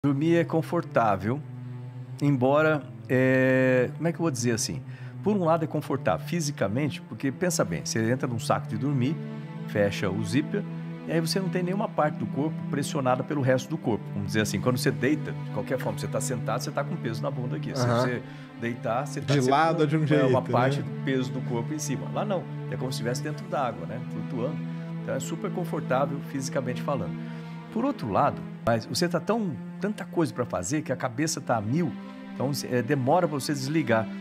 Dormir é confortável, embora, como é que eu vou dizer assim? Por um lado é confortável fisicamente, porque pensa bem, você entra num saco de dormir, fecha o zíper, e aí você não tem nenhuma parte do corpo pressionada pelo resto do corpo. Vamos dizer assim, quando você deita, de qualquer forma, você está sentado, você está com peso na bunda aqui. Se Aham. você deitar, você está De sempre lado é de um com uma jeito, parte né? do peso do corpo em cima. Lá não, é como se estivesse dentro d'água, né? Flutuando. Então é super confortável fisicamente falando. Por outro lado, mas você tá tanta coisa para fazer que a cabeça tá a mil, então demora para você desligar.